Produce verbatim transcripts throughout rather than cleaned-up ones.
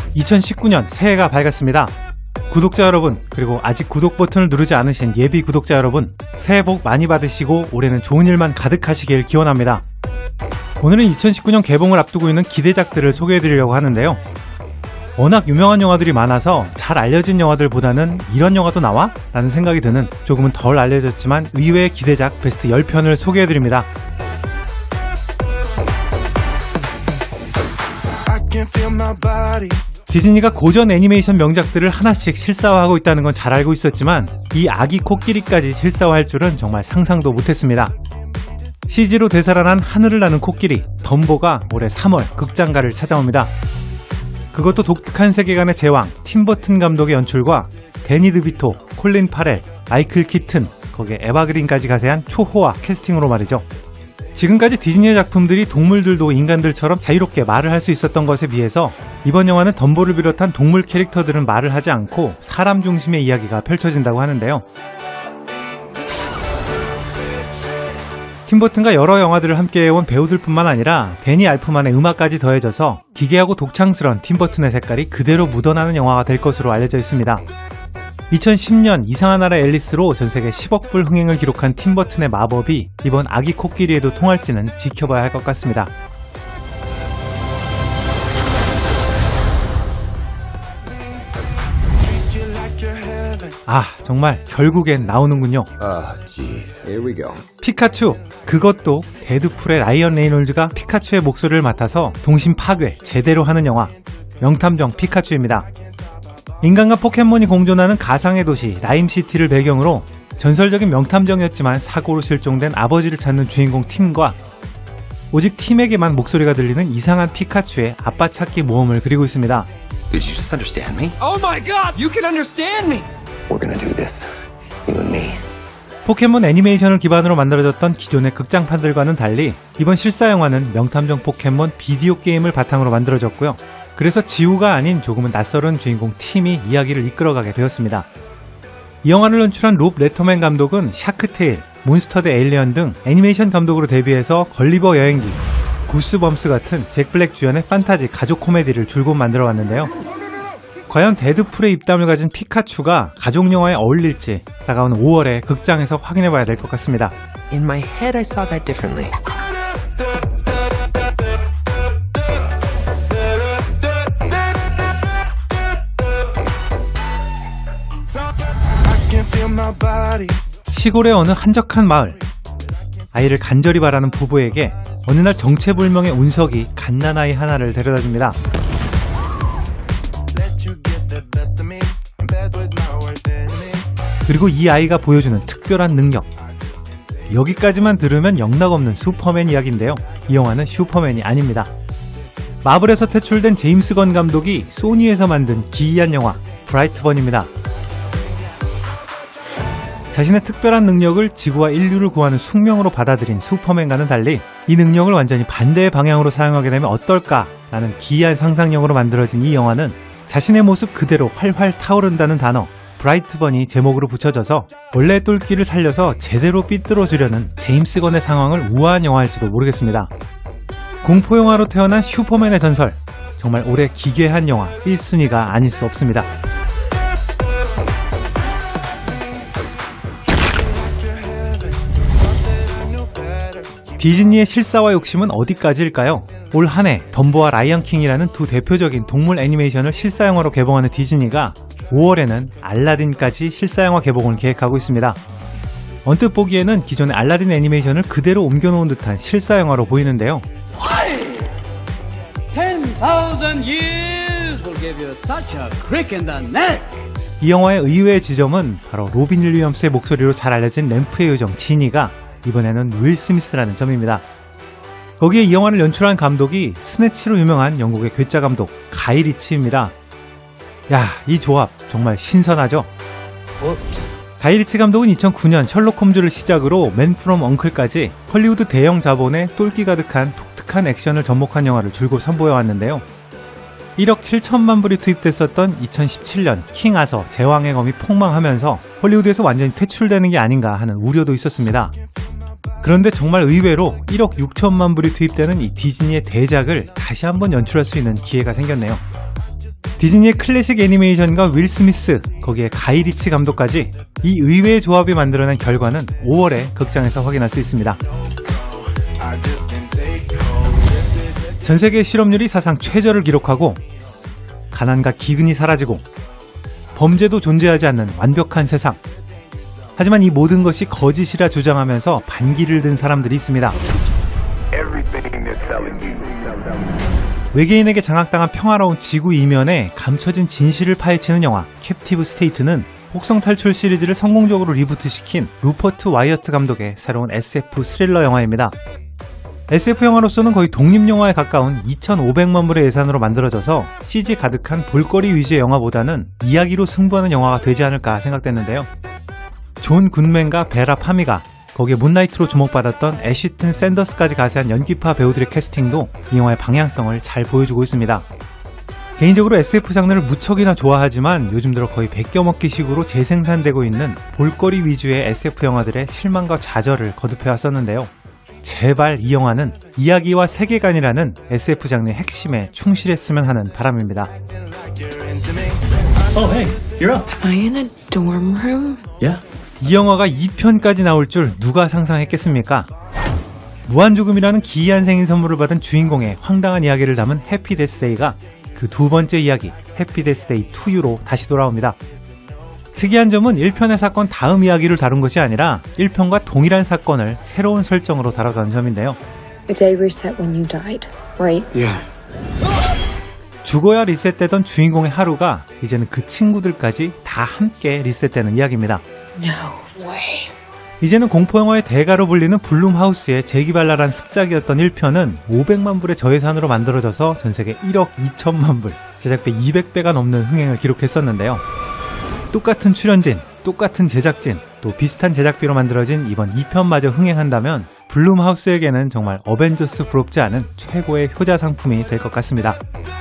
이천십구 년 새해가 밝았습니다. 구독자 여러분, 그리고 아직 구독 버튼을 누르지 않으신 예비 구독자 여러분, 새해 복 많이 받으시고 올해는 좋은 일만 가득하시길 기원합니다. 오늘은 이천십구 년 개봉을 앞두고 있는 기대작들을 소개해드리려고 하는데요. 워낙 유명한 영화들이 많아서 잘 알려진 영화들보다는 이런 영화도 나와? 라는 생각이 드는 조금은 덜 알려졌지만 의외의 기대작 베스트 십 편을 소개해드립니다. 디즈니가 고전 애니메이션 명작들을 하나씩 실사화하고 있다는 건 잘 알고 있었지만 이 아기 코끼리까지 실사화할 줄은 정말 상상도 못했습니다. 씨지로 되살아난 하늘을 나는 코끼리 덤보가 올해 삼월 극장가를 찾아옵니다. 그것도 독특한 세계관의 제왕 팀버튼 감독의 연출과 데니 드비토, 콜린 파렐, 마이클 키튼, 거기에 에바 그린까지 가세한 초호화 캐스팅으로 말이죠. 지금까지 디즈니의 작품들이 동물들도 인간들처럼 자유롭게 말을 할 수 있었던 것에 비해서 이번 영화는 덤보를 비롯한 동물 캐릭터들은 말을 하지 않고 사람 중심의 이야기가 펼쳐진다고 하는데요. 팀버튼과 여러 영화들을 함께 해온 배우들뿐만 아니라 데니 알프만의 음악까지 더해져서 기괴하고 독창스러운 팀버튼의 색깔이 그대로 묻어나는 영화가 될 것으로 알려져 있습니다. 이천십 년 이상한 나라 앨리스로 전세계 십억 불 흥행을 기록한 팀버튼의 마법이 이번 아기 코끼리에도 통할지는 지켜봐야 할 것 같습니다. 아, 정말 결국엔 나오는군요. Oh, Here we go. 피카츄! 그것도 데드풀의 라이언 레이놀즈가 피카츄의 목소리를 맡아서 동심 파괴 제대로 하는 영화 명탐정 피카츄입니다. 인간과 포켓몬이 공존하는 가상의 도시 라임시티를 배경으로 전설적인 명탐정이었지만 사고로 실종된 아버지를 찾는 주인공 팀과 오직 팀에게만 목소리가 들리는 이상한 피카츄의 아빠 찾기 모험을 그리고 있습니다. Did you just understand me? Oh my god, you can understand me! We're gonna do this. You and me. 포켓몬 애니메이션을 기반으로 만들어졌던 기존의 극장판들과는 달리 이번 실사 영화는 명탐정 포켓몬 비디오 게임을 바탕으로 만들어졌고요. 그래서 지우가 아닌 조금은 낯설은 주인공 팀이 이야기를 이끌어가게 되었습니다. 이 영화를 연출한 롭 레터맨 감독은 샤크테일, 몬스터 대 에일리언 등 애니메이션 감독으로 데뷔해서 걸리버 여행기, 구스범스 같은 잭 블랙 주연의 판타지 가족 코미디를 줄곧 만들어 왔는데요. 과연 데드풀의 입담을 가진 피카츄가 가족 영화에 어울릴지 다가오는 오월에 극장에서 확인해봐야 될 것 같습니다. In my head, I saw that differently. 시골의 어느 한적한 마을. 아이를 간절히 바라는 부부에게 어느 날 정체불명의 운석이 갓난아이 하나를 데려다줍니다. 그리고 이 아이가 보여주는 특별한 능력. 여기까지만 들으면 영락없는 슈퍼맨 이야기인데요. 이 영화는 슈퍼맨이 아닙니다. 마블에서 퇴출된 제임스 건 감독이 소니에서 만든 기이한 영화 브라이트번입니다. 자신의 특별한 능력을 지구와 인류를 구하는 숙명으로 받아들인 슈퍼맨과는 달리 이 능력을 완전히 반대의 방향으로 사용하게 되면 어떨까라는 기이한 상상력으로 만들어진 이 영화는 자신의 모습 그대로 활활 타오른다는 단어 브라이트번이 제목으로 붙여져서 원래의 똘끼를 살려서 제대로 삐뚤어주려는 제임스 건의 상황을 우아한 영화일지도 모르겠습니다. 공포영화로 태어난 슈퍼맨의 전설, 정말 올해 기괴한 영화 일 순위가 아닐 수 없습니다. 디즈니의 실사화 욕심은 어디까지일까요? 올 한 해 덤보와 라이언 킹이라는 두 대표적인 동물 애니메이션을 실사영화로 개봉하는 디즈니가 오월에는 알라딘까지 실사영화 개봉을 계획하고 있습니다. 언뜻 보기에는 기존의 알라딘 애니메이션을 그대로 옮겨놓은 듯한 실사영화로 보이는데요. ten thousand years will give you such a crick in the neck. 이 영화의 의외의 지점은 바로 로빈 윌리엄스의 목소리로 잘 알려진 램프의 요정 지니가 이번에는 윌 스미스라는 점입니다. 거기에 이 영화를 연출한 감독이 스네치로 유명한 영국의 괴짜 감독 가이 리치입니다. 야, 이 조합 정말 신선하죠? Whoops. 가이 리치 감독은 이천구 년 셜록 홈즈를 시작으로 맨 프롬 엉클까지 헐리우드 대형 자본의 똘끼 가득한 독특한 액션을 접목한 영화를 줄곧 선보여왔는데요. 일억 칠천만 불이 투입됐었던 이천십칠 년 킹 아서 제왕의 검이 폭망하면서 헐리우드에서 완전히 퇴출되는 게 아닌가 하는 우려도 있었습니다. 그런데 정말 의외로 일억 육천만 불이 투입되는 이 디즈니의 대작을 다시 한번 연출할 수 있는 기회가 생겼네요. 디즈니의 클래식 애니메이션과 윌 스미스, 거기에 가이 리치 감독까지 이 의외의 조합이 만들어낸 결과는 오월에 극장에서 확인할 수 있습니다. 전세계 실업률이 사상 최저를 기록하고 가난과 기근이 사라지고 범죄도 존재하지 않는 완벽한 세상. 하지만 이 모든 것이 거짓이라 주장하면서 반기를 든 사람들이 있습니다. 외계인에게 장악당한 평화로운 지구 이면에 감춰진 진실을 파헤치는 영화 캡티브 스테이트는 혹성 탈출 시리즈를 성공적으로 리부트시킨 루퍼트 와이어트 감독의 새로운 에스에프 스릴러 영화입니다. 에스에프 영화로서는 거의 독립영화에 가까운 이천오백만 불의 예산으로 만들어져서 씨지 가득한 볼거리 위주의 영화보다는 이야기로 승부하는 영화가 되지 않을까 생각됐는데요. 존 굿맨과 베라 파미가, 거기에 문라이트로 주목받았던 애쉬튼 샌더스까지 가세한 연기파 배우들의 캐스팅도 이 영화의 방향성을 잘 보여주고 있습니다. 개인적으로 에스에프 장르를 무척이나 좋아하지만 요즘 들어 거의 베껴먹기식으로 재생산되고 있는 볼거리 위주의 에스에프 영화들의 실망과 좌절을 거듭해왔었는데요. 제발 이 영화는 이야기와 세계관이라는 에스에프 장르의 핵심에 충실했으면 하는 바람입니다. Oh, hey, you're up. Am I in a dorm room? Yeah. 이 영화가 이 편까지 나올 줄 누가 상상했겠습니까? 무한죽음이라는 기이한 생일 선물을 받은 주인공의 황당한 이야기를 담은 해피 데스데이가 그 두 번째 이야기 해피 데스데이 투유로 다시 돌아옵니다. 특이한 점은 일 편의 사건 다음 이야기를 다룬 것이 아니라 일 편과 동일한 사건을 새로운 설정으로 다뤄간 점인데요. The day reset when you died, right? Yeah. 죽어야 리셋되던 주인공의 하루가 이제는 그 친구들까지 다 함께 리셋되는 이야기입니다. No way. 이제는 공포영화의 대가로 불리는 블룸하우스의 재기발랄한 습작이었던 일 편은 오백만 불의 저예산으로 만들어져서 전세계 일억 이천만 불, 제작비 이백 배가 넘는 흥행을 기록했었는데요. 똑같은 출연진, 똑같은 제작진, 또 비슷한 제작비로 만들어진 이번 이 편마저 흥행한다면 블룸하우스에게는 정말 어벤져스 부럽지 않은 최고의 효자 상품이 될 것 같습니다.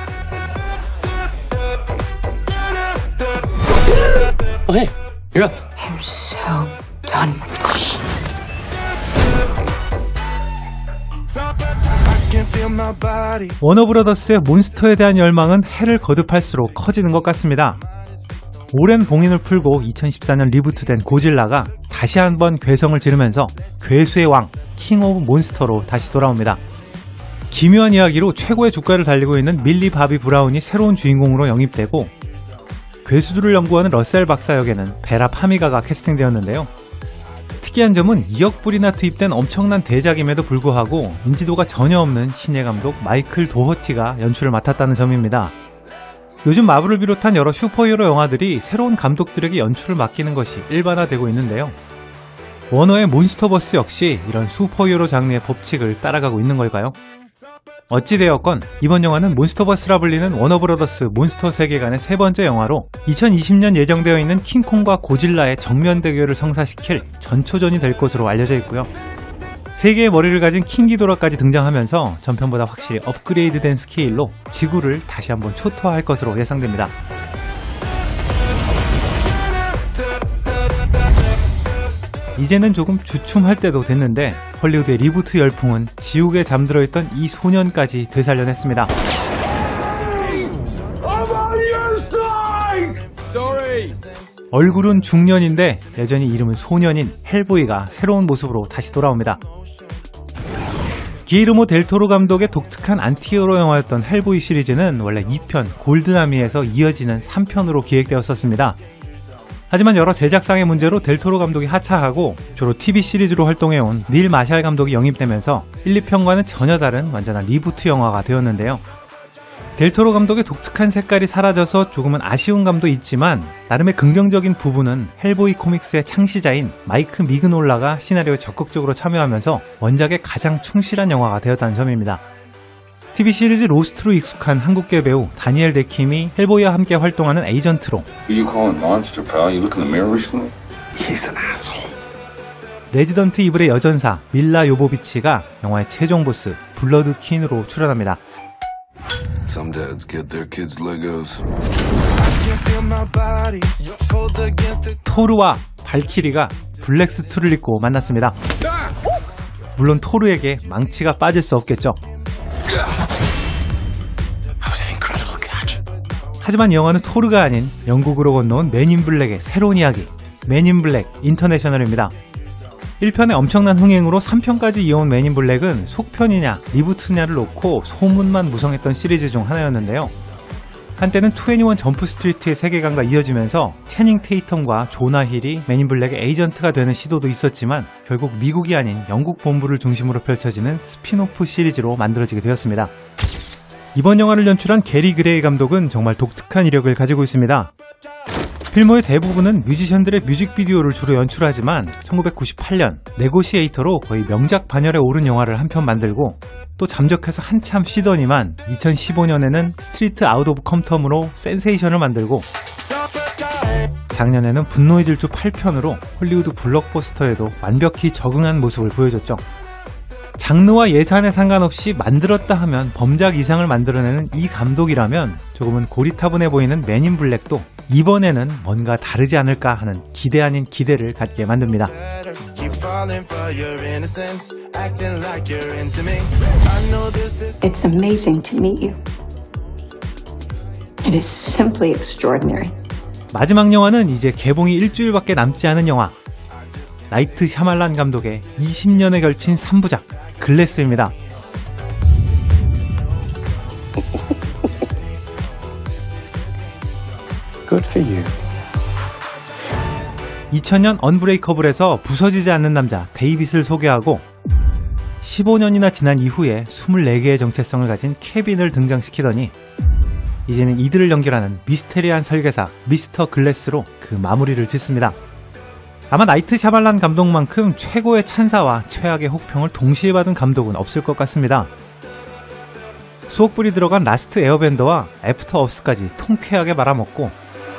Oh, hey, you're up. I'm so done. 워너브라더스의 몬스터에 대한 열망은 해를 거듭할수록 커지는 것 같습니다. 오랜 봉인을 풀고 이천십사 년 리부트된 고질라가 다시 한번 괴성을 지르면서 괴수의 왕, 킹 오브 몬스터로 다시 돌아옵니다. 기묘한 이야기로 최고의 주가를 달리고 있는 밀리 바비 브라운이 새로운 주인공으로 영입되고, 괴수들을 연구하는 러셀 박사 역에는 베라 파미가가 캐스팅되었는데요. 특이한 점은 이억 불이나 투입된 엄청난 대작임에도 불구하고 인지도가 전혀 없는 신예 감독 마이클 도허티가 연출을 맡았다는 점입니다. 요즘 마블을 비롯한 여러 슈퍼히어로 영화들이 새로운 감독들에게 연출을 맡기는 것이 일반화되고 있는데요. 워너의 몬스터버스 역시 이런 슈퍼히어로 장르의 법칙을 따라가고 있는 걸까요? 어찌되었건 이번 영화는 몬스터버스라 불리는 워너브라더스 몬스터 세계관의 세 번째 영화로 이천이십 년 예정되어 있는 킹콩과 고질라의 정면 대결을 성사시킬 전초전이 될 것으로 알려져 있고요. 세 개의 머리를 가진 킹기도라까지 등장하면서 전편보다 확실히 업그레이드된 스케일로 지구를 다시 한번 초토화할 것으로 예상됩니다. 이제는 조금 주춤할 때도 됐는데 헐리우드의 리부트 열풍은 지옥에 잠들어 있던 이 소년까지 되살려냈습니다. 얼굴은 중년인데 여전히 이름은 소년인 헬보이가 새로운 모습으로 다시 돌아옵니다. 기에르모 델토로 감독의 독특한 안티히어로 영화였던 헬보이 시리즈는 원래 이 편 골드나미에서 이어지는 삼 편으로 기획되었었습니다. 하지만 여러 제작상의 문제로 델토로 감독이 하차하고 주로 티비 시리즈로 활동해온 닐 마샬 감독이 영입되면서 일, 이 편과는 전혀 다른 완전한 리부트 영화가 되었는데요. 델토로 감독의 독특한 색깔이 사라져서 조금은 아쉬운 감도 있지만 나름의 긍정적인 부분은 헬보이 코믹스의 창시자인 마이크 미그놀라가 시나리오에 적극적으로 참여하면서 원작에 가장 충실한 영화가 되었다는 점입니다. 티비 시리즈 로스트로 익숙한 한국계 배우 다니엘 데킴이 헬보이와 함께 활동하는 에이전트로 Who you calling monster, pal? You look in the mirror recently? He's an asshole. 레지던트 이블의 여전사 밀라 요보비치가 영화의 최종 보스 블러드 퀸으로 출연합니다. Some dads get their kids Legos. 토르와 발키리가 블랙스투를 입고 만났습니다. 물론 토르에게 망치가 빠질 수 없겠죠. 하지만 이 영화는 토르가 아닌 영국으로 건너온 맨인 블랙의 새로운 이야기, 맨인 블랙 인터내셔널입니다. 일 편의 엄청난 흥행으로 삼 편까지 이어온 맨인 블랙은 속편이냐 리부트냐를 놓고 소문만 무성했던 시리즈 중 하나였는데요. 한때는 이십일 점프 스트리트의 세계관과 이어지면서 채닝 테이텀과 조나 힐이 맨인 블랙의 에이전트가 되는 시도도 있었지만 결국 미국이 아닌 영국 본부를 중심으로 펼쳐지는 스핀오프 시리즈로 만들어지게 되었습니다. 이번 영화를 연출한 게리 그레이 감독은 정말 독특한 이력을 가지고 있습니다. 필모의 대부분은 뮤지션들의 뮤직비디오를 주로 연출하지만 천구백구십팔 년 네고시에이터로 거의 명작 반열에 오른 영화를 한 편 만들고 또 잠적해서 한참 쉬더니만 이천십오 년에는 스트리트 아웃 오브 컴텀으로 센세이션을 만들고 작년에는 분노의 질주 팔 편으로 헐리우드 블록버스터에도 완벽히 적응한 모습을 보여줬죠. 장르와 예산에 상관없이 만들었다 하면 범작 이상을 만들어내는 이 감독이라면 조금은 고리타분해 보이는 맨인 블랙도 이번에는 뭔가 다르지 않을까 하는 기대 아닌 기대를 갖게 만듭니다. It's amazing to meet you. It is simply extraordinary. 마지막 영화는 이제 개봉이 일주일밖에 남지 않은 영화, 나이트 샤말란 감독의 이십 년에 걸친 삼 부작 글래스입니다. Good for you. 이천 년 언브레이커블에서 부서지지 않는 남자 데이빗을 소개하고 십오 년이나 지난 이후에 이십사 개의 정체성을 가진 케빈을 등장시키더니 이제는 이들을 연결하는 미스테리한 설계사 미스터 글래스로 그 마무리를 짓습니다. 아마 나이트 샤말란 감독만큼 최고의 찬사와 최악의 혹평을 동시에 받은 감독은 없을 것 같습니다. 수억불이 들어간 라스트 에어밴더와 애프터 어스까지 통쾌하게 말아먹고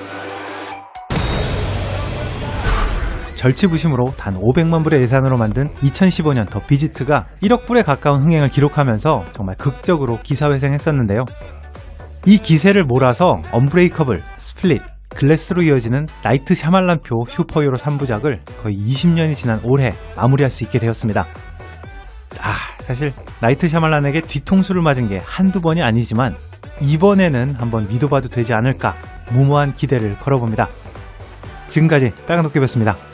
절치부심으로 단 오백만 불의 예산으로 만든 이천십오 년 더 비지트가 일억 불에 가까운 흥행을 기록하면서 정말 극적으로 기사회생했었는데요. 이 기세를 몰아서 언브레이커블, 스플릿, 글래스로 이어지는 나이트 샤말란표 슈퍼히어로 삼 부작을 거의 이십 년이 지난 올해 마무리할 수 있게 되었습니다. 아, 사실 나이트 샤말란에게 뒤통수를 맞은 게 한두 번이 아니지만 이번에는 한번 믿어봐도 되지 않을까 무모한 기대를 걸어봅니다. 지금까지 빨간도깨비였습니다.